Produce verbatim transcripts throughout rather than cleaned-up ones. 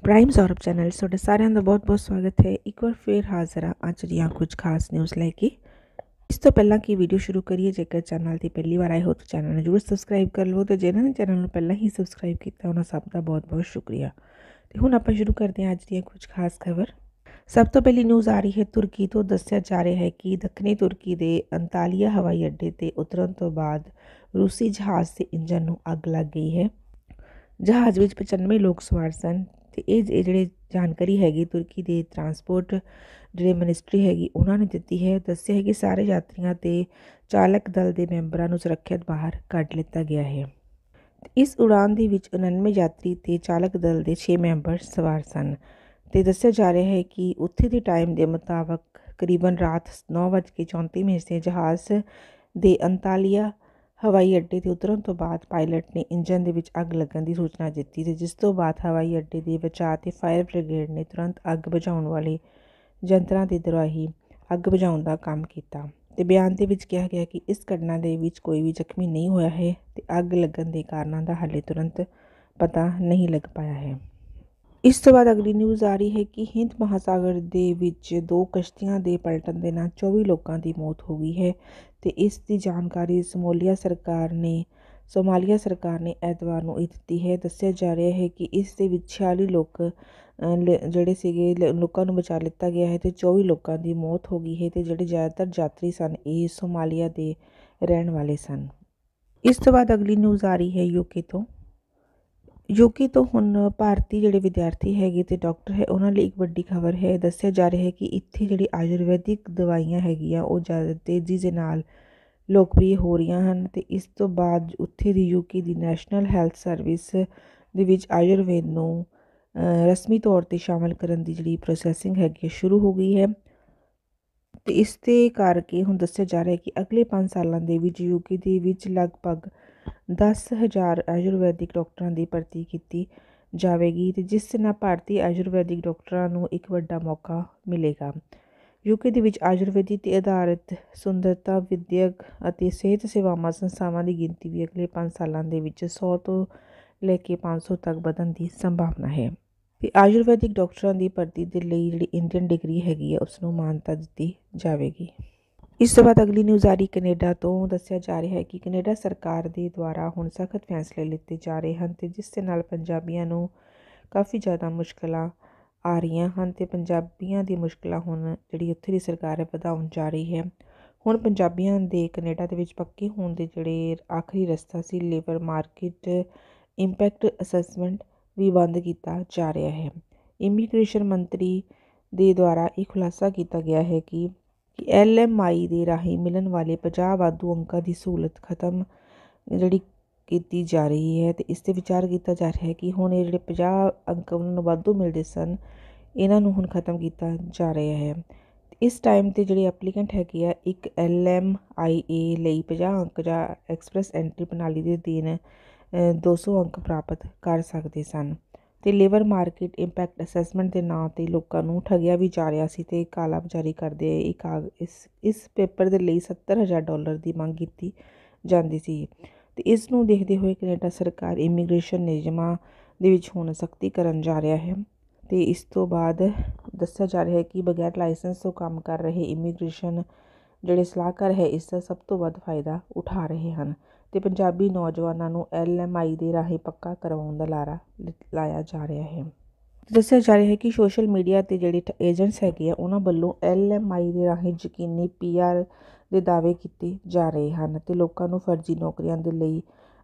Prime Saurav channel ਤੁਹਾਡੇ ਸਾਰਿਆਂ ਦਾ ਬਹੁਤ-ਬਹੁਤ ਸਵਾਗਤ ਹੈ। ਇੱਕ ਵਾਰ ਫਿਰ ਹਾਜ਼ਰ ਹਾਂ ਅੱਜ ਦੀਆਂ ਕੁਝ ਖਾਸ ਨਿਊਜ਼ ਲੈ ਕੇ। ਇਸ ਤੋਂ ਪਹਿਲਾਂ ਕਿ ਵੀਡੀਓ ਸ਼ੁਰੂ ਕਰੀਏ, ਜੇਕਰ ਚੈਨਲ ਤੇ ਪਹਿਲੀ ਵਾਰ ਆਏ ਹੋ ਤਾਂ ਚੈਨਲ ਨੂੰ ਜ਼ਰੂਰ ਸਬਸਕ੍ਰਾਈਬ ਕਰ ਲਵੋ ਤੇ ਜਿਨ੍ਹਾਂ ਨੇ ਚੈਨਲ ਨੂੰ ਪਹਿਲਾਂ ਹੀ ਸਬਸਕ੍ਰਾਈਬ ਕੀਤਾ ਉਹਨਾਂ ਸਭ ਦਾ ਬਹੁਤ-ਬਹੁਤ ਸ਼ੁਕਰੀਆ। ਤੇ ਹੁਣ ਆਪਾਂ ਸ਼ੁਰੂ ਕਰਦੇ ਹਾਂ ਅੱਜ ਦੀਆਂ ਕੁਝ ਖਾਸ ਖਬਰ। ਸਭ ਤੋਂ ਪਹਿਲੀ ਨਿਊਜ਼ ਆ ਰਹੀ ਹੈ ਤੁਰਕੀ ਤੋਂ। ਦੱਸਿਆ ਜਾ ਰਿਹਾ ਹੈ ਕਿ ਦੱਖਣੀ ਤੁਰਕੀ ਦੇ ਅੰਤਾਲਿਆ ਹਵਾਈ ਅੱਡੇ ਤੇ ਉਤਰਨ ਤੋਂ ਬਾਅਦ ਰੂਸੀ ਜਹਾਜ਼ ਦੇ ਇੰਜਨ ਨੂੰ ਅੱਗ ਲੱਗ ਗਈ ਹੈ। ਜਹਾਜ਼ ਵਿੱਚ ਪਚਾਨਵੇਂ ਲੋਕ ਸਵਾਰ ਸਨ ਤੇ ਇਹ ਜਿਹੜੇ ਜਾਣਕਾਰੀ ਹੈਗੀ ਤੁਰਕੀ ਦੇ ਟਰਾਂਸਪੋਰਟ ਜਿਹੜੇ ਮਿਨਿਸਟਰੀ ਹੈਗੀ ਉਹਨਾਂ ਨੇ ਦਿੱਤੀ ਹੈ। ਦੱਸਿਆ ਹੈ ਕਿ ਸਾਰੇ ਯਾਤਰੀਆਂ ਤੇ ਚਾਲਕ ਦਲ ਦੇ ਮੈਂਬਰਾਂ ਨੂੰ ਸੁਰੱਖਿਅਤ ਬਾਹਰ ਕੱਢ ਲਿੱਤਾ ਗਿਆ ਹੈ। ਇਸ ਉਡਾਨ ਦੇ ਵਿੱਚ ਉਣਾਨਵੇਂ ਯਾਤਰੀ ਤੇ ਚਾਲਕ ਦਲ ਦੇ ਛੇ ਮੈਂਬਰ ਸਵਾਰ ਸਨ ਤੇ ਦੱਸਿਆ ਜਾ ਰਿਹਾ ਹੈ ਕਿ ਉੱਥੇ ਦੇ ਟਾਈਮ ਦੇ ਮੁਤਾਬਕ ਕਰੀਬਨ ਰਾਤ ਨੌ ਵੱਜ ਕੇ ਚੌਂਤੀ ਮਿੰਟ ਦੇ ਜਹਾਜ਼ ਦੇ ਅੰਤਾਲਿਆ ਹਵਾਈ ਅੱਡੇ 'ਤੇ ਉਤਰਨ ਤੋਂ ਬਾਅਦ ਪਾਇਲਟ ਨੇ ਇੰਜਨ ਦੇ ਵਿੱਚ ਅੱਗ ਲੱਗਣ ਦੀ ਸੂਚਨਾ ਦਿੱਤੀ ਤੇ ਜਿਸ ਤੋਂ ਬਾਅਦ ਹਵਾਈ ਅੱਡੇ ਦੇ ਬਚਾਅ ਤੇ ਫਾਇਰ ਬ੍ਰਿਗੇਡ ਨੇ ਤੁਰੰਤ ਅੱਗ ਬੁਝਾਉਣ ਵਾਲੇ ਯੰਤਰਾਂ ਦੇ ਰਾਹੀਂ ਅੱਗ ਬੁਝਾਉਣ ਦਾ ਕੰਮ ਕੀਤਾ ਤੇ ਬਿਆਨ ਦੇ ਵਿੱਚ ਕਿਹਾ ਗਿਆ ਕਿ ਇਸ ਘਟਨਾ ਦੇ ਵਿੱਚ ਕੋਈ ਵੀ ਜ਼ਖਮੀ ਨਹੀਂ ਹੋਇਆ ਹੈ ਤੇ ਅੱਗ ਲੱਗਣ ਦੇ ਕਾਰਨਾਂ ਦਾ ਹਾਲੇ ਤੁਰੰਤ ਪਤਾ ਨਹੀਂ ਲੱਗ ਪਾਇਆ ਹੈ। ਇਸ ਤੋਂ ਬਾਅਦ ਅਗਲੀ ਨਿਊਜ਼ ਆ ਰਹੀ ਹੈ ਕਿ ਹਿੰਦ ਮਹਾਸਾਗਰ ਦੇ ਵਿੱਚ ਦੋ ਕਸ਼ਤੀਆਂ ਦੇ ਪਲਟਣ ਦੇ ਨਾਲ ਚੌਵੀ ਲੋਕਾਂ ਦੀ ਮੌਤ ਹੋ ਗਈ ਹੈ ਤੇ ਇਸ ਦੀ ਜਾਣਕਾਰੀ ਸਮੋਲੀਆ ਸਰਕਾਰ ਨੇ ਸੋਮਾਲੀਆ ਸਰਕਾਰ ਨੇ ਐਤਵਾਰ ਨੂੰ ਇਹ ਦਿੱਤੀ ਹੈ। ਦੱਸਿਆ ਜਾ ਰਿਹਾ ਹੈ ਕਿ ਇਸ ਦੇ ਵਿੱਚ ਛਿਆਲੀ ਲੋਕ ਜਿਹੜੇ ਸੀਗੇ ਲੋਕਾਂ ਨੂੰ ਬਚਾ ਲਿੱਤਾ ਗਿਆ ਹੈ ਤੇ ਚੌਵੀ ਲੋਕਾਂ ਦੀ ਮੌਤ ਹੋ ਗਈ ਹੈ ਤੇ ਜਿਹੜੇ ਜ਼ਿਆਦਾਤਰ ਯਾਤਰੀ ਸਨ ਇਹ ਸੋਮਾਲੀਆ ਦੇ ਰਹਿਣ ਵਾਲੇ ਸਨ। ਇਸ ਤੋਂ ਬਾਅਦ ਅਗਲੀ ਨਿਊਜ਼ ਆ ਰਹੀ ਹੈ ਯੂਕੇ ਤੋਂ। ਯੂਕੇ ਤੋਂ ਹੁਣ ਭਾਰਤੀ ਜਿਹੜੇ ਵਿਦਿਆਰਥੀ ਹੈਗੇ ਤੇ ਡਾਕਟਰ ਹੈ ਉਹਨਾਂ ਲਈ ਇੱਕ ਵੱਡੀ ਖਬਰ ਹੈ। ਦੱਸਿਆ ਜਾ ਰਿਹਾ ਹੈ ਕਿ ਇੱਥੇ ਜਿਹੜੀ ਆਯੁਰਵੈਦਿਕ ਦਵਾਈਆਂ ਹੈਗੀਆਂ ਉਹ ਜ਼ਿਆਦਾ ਤੇਜ਼ੀ ਦੇ ਨਾਲ ਲੋਕਪ੍ਰਿਯ ਹੋ ਰਹੀਆਂ ਹਨ ਤੇ ਇਸ ਤੋਂ ਬਾਅਦ ਉੱਥੇ ਦੀ ਯੂਕੇ ਦੀ ਨੈਸ਼ਨਲ ਹੈਲਥ ਸਰਵਿਸ ਦੇ ਵਿੱਚ ਆਯੁਰਵੇਦ ਨੂੰ ਰਸਮੀ ਤੌਰ 'ਤੇ ਸ਼ਾਮਲ ਕਰਨ ਦੀ ਜਿਹੜੀ ਪ੍ਰੋਸੈਸਿੰਗ ਹੈਗੀ ਸ਼ੁਰੂ ਹੋ ਗਈ ਹੈ ਤੇ ਇਸ ਦੇ ਕਰਕੇ ਹੁਣ ਦੱਸਿਆ ਜਾ ਰਿਹਾ ਹੈ ਕਿ ਅਗਲੇ ਪੰਜ ਸਾਲਾਂ ਦੇ ਵਿੱਚ ਯੂਕੇ ਦੇ ਵਿੱਚ ਲਗਭਗ ਦਸ ਹਜ਼ਾਰ ਆਯੁਰਵੈਦਿਕ ਡਾਕਟਰਾਂ ਦੀ ਭਰਤੀ ਕੀਤੀ ਜਾਵੇਗੀ ਤੇ ਜਿਸ ਨਾਲ ਭਾਰਤੀ ਆਯੁਰਵੈਦਿਕ ਡਾਕਟਰਾਂ ਨੂੰ ਇੱਕ ਵੱਡਾ ਮੌਕਾ ਮਿਲੇਗਾ। ਯੂਕੇ ਦੇ ਵਿੱਚ ਆਯੁਰਵੈਦਿਕ 'ਤੇ ਆਧਾਰਿਤ ਸੁੰਦਰਤਾ ਵਿਦਿਅਕ ਅਤੇ ਸਿਹਤ ਸੇਵਾਵਾਂ ਸੰਸਥਾਵਾਂ ਦੀ ਗਿਣਤੀ ਵੀ ਅਗਲੇ ਪੰਜ ਸਾਲਾਂ ਦੇ ਵਿੱਚ ਸੌ ਤੋਂ ਲੈ ਕੇ ਪੰਜ ਸੌ ਤੱਕ ਵਧਣ ਦੀ ਸੰਭਾਵਨਾ ਹੈ ਤੇ ਆਯੁਰਵੈਦਿਕ ਡਾਕਟਰਾਂ ਦੀ ਭਰਤੀ ਦੇ ਲਈ ਜਿਹੜੀ ਇੰਡੀਅਨ ਡਿਗਰੀ ਹੈਗੀ ਹੈ ਉਸ ਨੂੰ ਮਾਨਤਾ ਦਿੱਤੀ ਜਾਵੇਗੀ। ਇਸ ਤੋਂ ਬਾਅਦ ਅਗਲੀ ਨਿਊਜ਼ ਆ ਰਹੀ ਕੈਨੇਡਾ ਤੋਂ। ਦੱਸਿਆ ਜਾ ਰਿਹਾ ਹੈ ਕਿ ਕੈਨੇਡਾ ਸਰਕਾਰ ਦੇ ਦੁਆਰਾ ਹੁਣ ਸਖਤ ਫੈਸਲੇ ਲਿੱਤੇ ਜਾ ਰਹੇ ਹਨ ਤੇ ਜਿਸ ਦੇ ਨਾਲ ਪੰਜਾਬੀਆਂ ਨੂੰ ਕਾਫੀ ਜ਼ਿਆਦਾ ਮੁਸ਼ਕਿਲਾਂ ਆ ਰਹੀਆਂ ਹਨ ਤੇ ਪੰਜਾਬੀਆਂ ਦੀ ਮੁਸ਼ਕਿਲਾਂ ਹੁਣ ਜਿਹੜੀ ਉੱਥੇ ਦੀ ਸਰਕਾਰ ਹੈ ਵਧਾਉਣ ਜਾ ਰਹੀ ਹੈ। ਹੁਣ ਪੰਜਾਬੀਆਂ ਦੇ ਕੈਨੇਡਾ ਦੇ ਵਿੱਚ ਪੱਕੇ ਹੋਣ ਦੇ ਜਿਹੜੇ ਆਖਰੀ ਰਸਤਾ ਸੀ ਲੇਬਰ ਮਾਰਕੀਟ ਇੰਪੈਕਟ ਅਸੈਸਮੈਂਟ ਵੀ ਬੰਦ ਕੀਤਾ ਜਾ ਰਿਹਾ ਹੈ। ਇਮੀਗ੍ਰੇਸ਼ਨ ਮੰਤਰੀ ਦੇ ਦੁਆਰਾ ਇਹ ਖੁਲਾਸਾ ਕੀਤਾ ਗਿਆ ਹੈ ਕਿ ਕਿ ਐਲ ਐਮ ਆਈ ਦੇ ਰਾਹੀਂ ਮਿਲਣ ਵਾਲੇ ਪੰਜਾਹ ਵਾਧੂ ਅੰਕਾਂ ਦੀ ਸਹੂਲਤ ਖਤਮ ਜਿਹੜੀ ਕੀਤੀ ਜਾ ਰਹੀ ਹੈ ਤੇ ਇਸ 'ਤੇ ਵਿਚਾਰ ਕੀਤਾ ਜਾ ਰਿਹਾ ਹੈ ਕਿ ਹੁਣ ਇਹ ਜਿਹੜੇ ਪੰਜਾਹ ਅੰਕ ਉਹਨਾਂ ਨੂੰ ਵਾਧੂ ਮਿਲਦੇ ਸਨ ਇਹਨਾਂ ਨੂੰ ਹੁਣ ਖਤਮ ਕੀਤਾ ਜਾ ਰਿਹਾ ਹੈ। ਇਸ ਟਾਈਮ 'ਤੇ ਜਿਹੜੇ ਐਪਲੀਕੈਂਟ ਹੈਗੇ ਆ ਇੱਕ ਐਲ ਐਮ ਆਈ ਏ ਲਈ ਪੰਜਾਹ ਅੰਕ ਜਾਂ ਐਕਸਪ੍ਰੈਸ ਐਂਟਰੀ ਪ੍ਰਣਾਲੀ ਦੇ ਅਧੀਨ ਦੋ ਸੌ ਅੰਕ ਪ੍ਰਾਪਤ ਕਰ ਸਕਦੇ ਸਨ ਤੇ ਲੇਬਰ ਮਾਰਕੀਟ ਇੰਪੈਕਟ ਅਸੈਸਮੈਂਟ ਦੇ ਨਾਂ 'ਤੇ ਲੋਕਾਂ ਨੂੰ ਠੱਗਿਆ ਵੀ ਜਾ ਰਿਹਾ ਸੀ ਤੇ ਕਾਲਾਬਾਜ਼ਾਰੀ ਕਰਦੇ ਇਹ ਕਾਗ ਇਸ ਇਸ ਪੇਪਰ ਦੇ ਲਈ ਸੱਤਰ ਹਜ਼ਾਰ ਡਾਲਰ ਦੀ ਮੰਗ ਕੀਤੀ ਜਾਂਦੀ ਸੀ ਤੇ ਇਸ ਨੂੰ ਦੇਖਦੇ ਹੋਏ ਕੈਨੇਡਾ ਸਰਕਾਰ ਇਮੀਗ੍ਰੇਸ਼ਨ ਨਿਯਮਾਂ ਦੇ ਵਿੱਚ ਹੁਣ ਸਖਤੀ ਕਰਨ ਜਾ ਰਿਹਾ ਹੈ ਤੇ ਇਸ ਤੋਂ ਬਾਅਦ ਦੱਸਿਆ ਜਾ ਰਿਹਾ ਹੈ ਕਿ ਬਗੈਰ ਲਾਇਸੈਂਸ ਤੋਂ ਕੰਮ ਕਰ ਰਹੇ ਇਮੀਗ੍ਰੇਸ਼ਨ ਜਿਹੜੇ ਸਲਾਹਕਾਰ ਹੈ ਇਸ ਦਾ ਸਭ ਤੋਂ ਵੱਧ ਫਾਇਦਾ ਉਠਾ ਰਹੇ ਹਨ ਤੇ ਪੰਜਾਬੀ ਨੌਜਵਾਨਾਂ ਨੂੰ ਐਲ ਐਮ ਆਈ ਦੇ ਰਾਹੀਂ ਪੱਕਾ ਕਰਵਾਉਣ ਦਾ ਲਾਰਾ ਲਾਇਆ ਜਾ ਰਿਹਾ ਹੈ। ਦੱਸਿਆ ਜਾ ਰਿਹਾ ਹੈ ਕਿ ਸੋਸ਼ਲ ਮੀਡੀਆ 'ਤੇ ਜਿਹੜੇ ਏਜੰਟਸ ਹੈਗੇ ਆ ਉਹਨਾਂ ਵੱਲੋਂ ਐਲ ਐਮ ਆਈ ਦੇ ਰਾਹੀਂ ਯਕੀਨੀ ਪੀ ਆਰ ਦੇ ਦਾਅਵੇ ਕੀਤੇ ਜਾ ਰਹੇ ਹਨ ਤੇ ਲੋਕਾਂ ਨੂੰ ਫਰਜ਼ੀ ਨੌਕਰੀਆਂ ਦੇ ਲਈ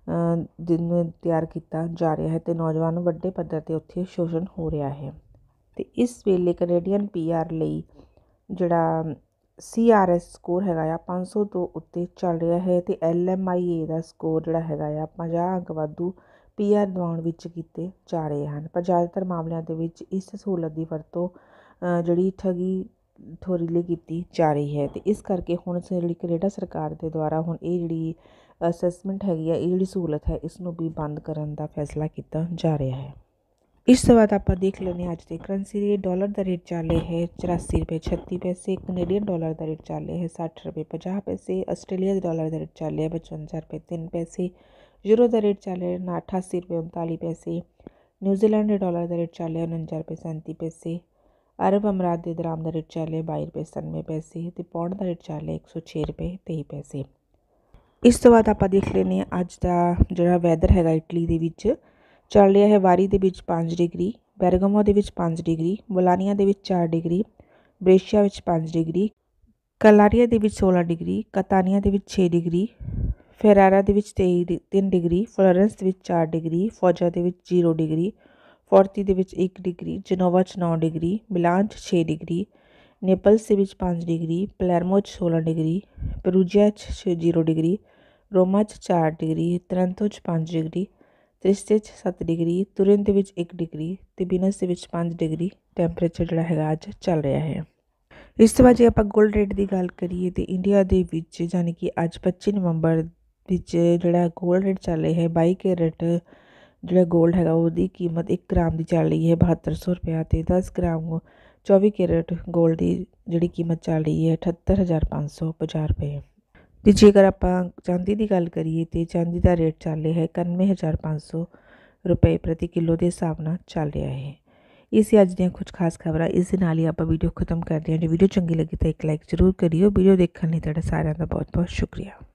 ਦਿਨ ਤਿਆਰ ਕੀਤਾ ਜਾ ਰਿਹਾ ਹੈ ਤੇ ਨੌਜਵਾਨ ਵੱਡੇ ਪੱਧਰ 'ਤੇ ਉੱਥੇ ਸ਼ੋਸ਼ਣ ਹੋ ਰਿਹਾ ਹੈ ਤੇ ਇਸ ਵੇਲੇ ਕੈਨੇਡੀਅਨ ਪੀ ਆਰ ਲਈ ਜਿਹੜਾ ਸੀ ਆਰ ਐਸ ਸਕੋਰ ਹੈਗਾ ਆ ਪੰਜ ਸੌ ਤੋਂ ਉੱਤੇ ਚੱਲ ਰਿਹਾ ਹੈ ਤੇ ਐਲ ਐਮ ਆਈ ਏ ਦਾ ਸਕੋਰ ਜਿਹੜਾ ਹੈਗਾ ਆ ਪੰਜਾਹ ਅੰਕ ਵਾਧੂ ਪੀ ਆਰ ਦਿਵਾਉਣ ਵਿੱਚ ਕੀਤੇ ਜਾ ਰਹੇ ਹਨ ਪਰ ਜ਼ਿਆਦਾਤਰ ਮਾਮਲਿਆਂ ਦੇ ਵਿੱਚ ਇਸ ਸਹੂਲਤ ਦੀ ਵਰਤੋਂ ਜਿਹੜੀ ਠੱਗੀ ਠੋਰੀ ਲਈ ਕੀਤੀ ਜਾ ਰਹੀ ਹੈ ਤੇ ਇਸ ਕਰਕੇ ਹੁਣ ਜਿਹੜੀ ਕੈਨੇਡਾ ਸਰਕਾਰ ਦੇ ਦੁਆਰਾ ਹੁਣ ਇਹ ਜਿਹੜੀ ਅਸੈਸਮੈਂਟ ਹੈਗੀ ਆ ਇਹ ਜਿਹੜੀ ਸਹੂਲਤ ਹੈ ਇਸ ਨੂੰ ਵੀ ਬੰਦ ਕਰਨ ਦਾ ਫੈਸਲਾ ਕੀਤਾ ਜਾ ਰਿਹਾ ਹੈ। ਇਸ ਤੋਂ ਬਾਅਦ ਆਪਾਂ ਦੇਖ ਲੈਂਦੇ ਹਾਂ ਅੱਜ ਦੇ ਕਰੰਸੀ ਰੇਟ। ਡਾਲਰ ਦਾ ਰੇਟ ਚੱਲ ਰਿਹਾ ਹੈ ਚੁਰਾਸੀ ਰੁਪਏ ਛੱਤੀ ਪੈਸੇ। ਕੈਨੇਡੀਅਨ ਡਾਲਰ ਦਾ ਰੇਟ ਚੱਲ ਰਿਹਾ ਹੈ ਸੱਠ ਰੁਪਏ ਪੰਜਾਹ ਪੈਸੇ। ਆਸਟ੍ਰੇਲੀਆ ਦੇ ਡਾਲਰ ਦਾ ਰੇਟ ਚੱਲ ਰਿਹਾ ਹੈ ਪਚਵੰਜਾ ਰੁਪਏ ਤਿੰਨ ਪੈਸੇ। ਯੂਰੋ ਦਾ ਰੇਟ ਚੱਲ ਰਿਹਾ ਹੈ ਅਠਾਸੀ ਰੁਪਏ ਉਨਤਾਲੀ ਪੈਸੇ। न्यूजीलैंड के डॉलर का रेट चल रहा उनंजा रुपये सैंती पैसे। अरब अमरात के दराम का रेट चल रहा बाई रुपये सतानवे पैसे तो पाउंड का रेट चल रहा एक सौ छे रुपये तेई पैसे। इस तो बाद आप देख लें अज का जो वैदर है इटली के विच चल रहा है वारी के विच पाँच डिग्री, बेरगमो के विच पाँच डिग्री, बोलानिया के विच चार डिग्री, ब्रेशिया विच पाँच डिग्री, कलारिया के विच सोलह डिग्री, कतानिया के विच छे डिग्री, फेरारा के विच तेई तीन डिग्री, फ्लोरेंस के विच चार डिग्री, फौजा के विच जीरो डिग्री, फोर्ती के विच एक डिग्री, जनोवा च नौ डिग्री, मिलान च छे डिग्री, नेपल्स के विच पाँच डिग्री, पलैरमो च सोलह डिग्री, पेरूजिया च जीरो डिग्री, रोमा च चार डिग्री, तरंतो च पाँच डिग्री, त्रिस्ते च सत्त डिग्री, तुरिन के विच एक डिग्री तो बीनस के विच पाँच डिग्री टैंपरेचर जोड़ा है अज चल रहा है। इस तो बाद जे आप गोल्ड रेट की गल करिए तो इंडिया के विच यानी कि अज पच्ची नवंबर विच जोड़ा गोल्ड रेट चल रहा है बाई कैरेट जोड़ा गोल्ड है उसकी कीमत एक ग्राम की चल रही है बहत्तर सौ रुपया तो दस ग्राम चौबी कैरेट गोल्ड की जी कीमत चल रही है अठहत्तर हज़ार पाँच सौ पचास रुपये। तो जेकर आप चांदी की गल करिए तो चांदी का रेट चल रहा है इक्यानवे हज़ार पाँच सौ रुपये प्रति किलो के हिसाब न चल रहा है। इस अज दी कुछ खास खबर इस नाल ही आप वीडियो खत्म करते हैं। जो वीडियो चंगी लगी तो एक लाइक जरूर करियो। वीडियो देखने लिए तुहाडा सारिआं दा बहुत बहुत शुक्रिया।